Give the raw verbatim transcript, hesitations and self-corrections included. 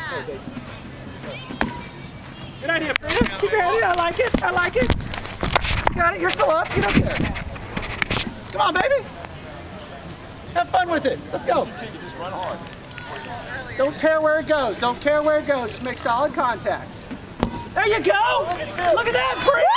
Good idea, Frida. Keep your head in. I like it. I like it. Got it. You're still up. Get up there. Come on, baby. Have fun with it. Let's go. Just run hard. Don't care where it goes. Don't care where it goes. Just make solid contact. There you go. Look at that, Frida.